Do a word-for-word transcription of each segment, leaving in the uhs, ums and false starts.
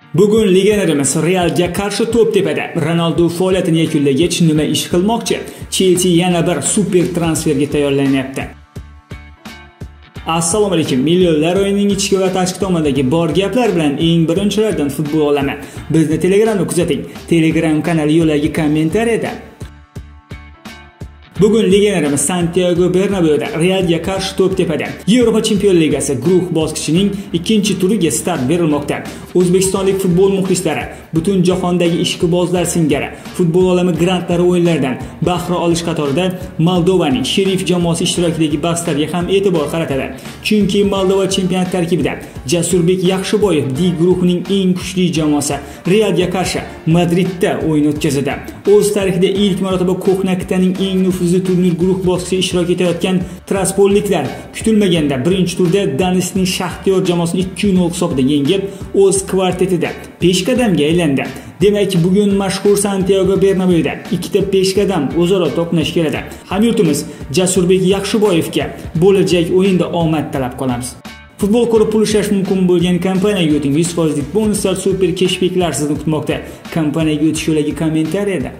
Bugun legionerimiz Realga qarshi to'p tepada. Ronaldo faoliyatini yakunlagach nima ish qilmoqchi? Chelsea yana bir super transferga tayyorlanyapti. Assalomu alaykum. Millionlar o'yinining ichki va tashqi tomonidagi bor gaplar bilan eng birinchilardan futbol olami. Bizni Telegramda kuzating. Telegram kanali yo'lagi kommentariyada. Bugun legionerimiz Santiago Bernabeuda Realga qarshi to'p tepada. Yevropa Chempionlar Ligasi guruh bosqichining ikkinchi turiga start berilmoqda. O'zbekistonlik futbol muxlislari, butun jahondagi ishqibozlar singari futbol olami grandlari o'yinlaridan bahra olish qatorida Moldovaning Sherif jamoasi ishtirokidagi bahslarga ham e'tibor qaratadi. Chunki Moldova chempionat tarkibida Jasurbek Yaxshiboyev D guruhining eng kuchli jamoasi Realga qarshi Madridda o'yin o'tkazadi. O'z tarixida ilk marotaba ko'hna qit'aning eng nufuzli turnir guruh bosqichida ishtirok etayotgan Traspolliklar kutilmaganda birinchi turda Danisning Shaxtyor jamoasini ikki nol hisobida yengib, o'z kvartetida peshqadamga aylandi. Demak, bugun mashhur Santiago Bernabeuda ikkita peshqadam o'zaro to'qnash keladi. Hamyurtimiz Jasurbek Yaxshiboyevga bo'lajak o'yinda omad tilab qolamiz. Futbol ko'rib pul ishlash mumkin bo'lgan kompaniyaga o'ting. yuz foiz lik bonuslar, super keshbeklar sizni kutmoqda. Kompaniyaga o'tish yo'lagi kommentariyada.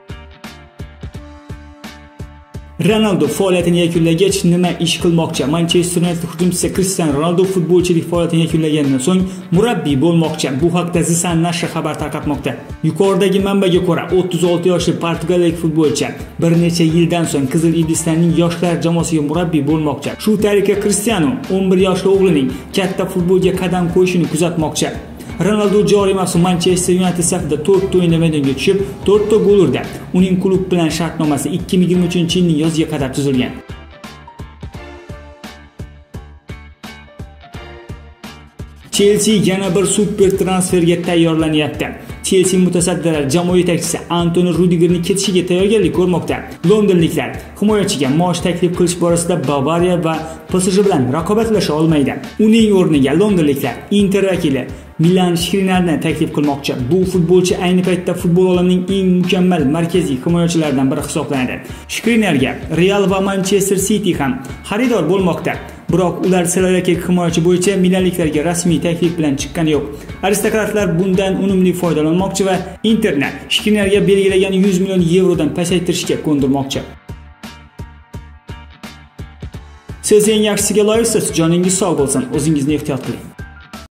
Ronaldo faoliyatini yakunlagach nima ish qilmoqchi? Manchester United hujumchisi Cristiano Ronaldo futbolchilik faoliyatini yakunlaganidan so'ng murabbiy bo'lmoqchi. Bu haqda The Sun nashri xabar tarqatmoqda. Yuqoridagi manbaga ko'ra, o'ttiz olti yoshli portugaliyalik futbolchi bir necha yildan so'ng Qizil Iblislarning yoshlar jamoasiga murabbiy bo'lmoqchi. Shu tariqa Cristiano o'n bir yoshli o'g'lining katta futbolga qadam qo'yishini kuzatmoqchi. Ronaldo joriy mavsum Manchester United safida to'rt o'yinda maydonga tushib, to'rt ta gol urdi. Uning klub bilan shartnomasi ikki ming yigirma uchinchi yilning yoziga qadar tuzilgan. Chelsea yana bir super transferga tayyorlanyapti. Chelsea mutasaddilari jamoa yetakchisi Antoni Rudigerning ketishiga tayyorgarlik ko'rmoqda. Londonliklar himoyachiga maosh taklif qilish borasida Bavariya va P S J bilan raqobatlasha olmaydi. Uning o'rniga londonliklar Inter vakili Milan Skriniarni taklif qilmoqchi. Bu futbolchi ayni paytda futbol olamining eng mukammal markaziy himoyachilaridan biri hisoblanadi. Skriniarga Real va Manchester City ham xaridor bo'lmoqda. Biroq ular sirdaryo himoyachi bo'yicha milanliklarga rasmiy taklif bilan chiqqani yo'q. Aristokratlar bundan unumli foydalanmoqchi va Interni Skriniarga belgilagan yuz million yevrodan pasaytirishga ko'ndirmoqchi. Siz eng yaxshisiga loyiqsiz, joningiz sog' bo'lsin, o'zingizni ehtiyot qiling.